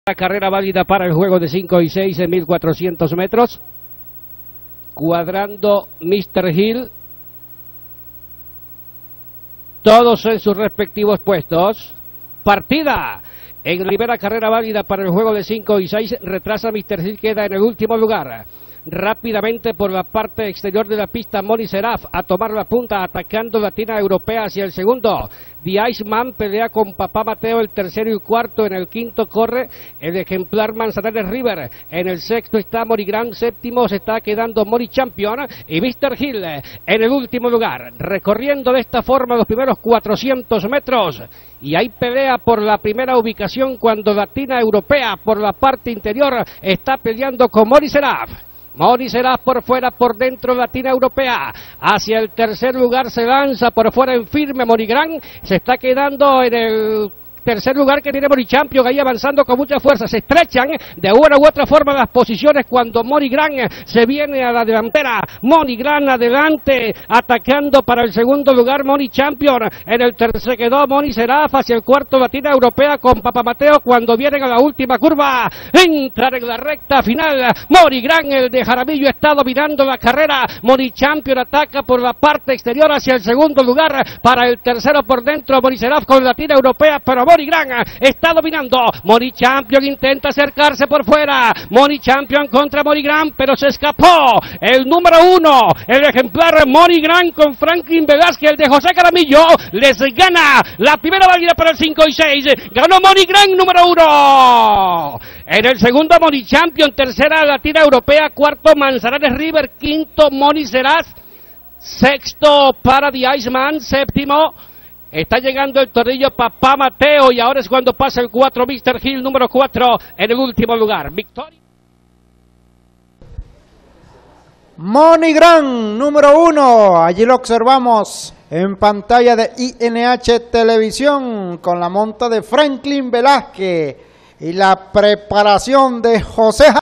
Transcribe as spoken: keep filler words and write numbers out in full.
La carrera válida para el juego de cinco y seis en mil cuatrocientos metros. Cuadrando míster Hill. Todos en sus respectivos puestos. Partida. En la primera carrera válida para el juego de cinco y seis, retrasa míster Hill, queda en el último lugar. Rápidamente por la parte exterior de la pista, Moni Seraf a tomar la punta, atacando Latina Europea hacia el segundo. The Iceman pelea con Papá Mateo el tercero y cuarto. En el quinto corre el ejemplar Manzanares River. En el sexto está Moni Gran, séptimo se está quedando Moni Champion y míster Hill en el último lugar. Recorriendo de esta forma los primeros cuatrocientos metros. Y hay pelea por la primera ubicación cuando Latina Europea por la parte interior está peleando con Moni Seraf. Moni Seraf por fuera, por dentro Latina Europea. Hacia el tercer lugar se lanza por fuera en firme Moni Gran. Se está quedando en el tercer lugar que tiene Moni Champion, ahí avanzando con mucha fuerza. Se estrechan de una u otra forma las posiciones cuando Moni Gran se viene a la delantera. Moni Gran adelante, atacando para el segundo lugar Moni Champion. En el tercer quedó Moni Seraf, hacia el cuarto Latina Europea con Papá Mateo cuando vienen a la última curva. Entran en la recta final. Moni Gran, el de Jaramillo, está dominando la carrera. Moni Champion ataca por la parte exterior hacia el segundo lugar. Para el tercero por dentro Moni Seraf con Latina Europea, pero Moni Gran está dominando. Moni Champion intenta acercarse por fuera. Moni Champion contra Moni Gran, pero se escapó el número uno, el ejemplar Moni Gran con Franklin Velázquez, el de José Jaramillo. Les gana la primera válida para el cinco y seis. Ganó Moni Gran, número uno. En el segundo Moni Champion, tercera Latina Europea, cuarto Manzanares River, quinto Moni Seraf, sexto para The Iceman, séptimo está llegando el tornillo Papá Mateo, y ahora es cuando pasa el cuatro míster Hill, número cuatro, en el último lugar. Victoria. Moni Gran, número uno. Allí lo observamos en pantalla de I N H Televisión con la monta de Franklin Velázquez y la preparación de José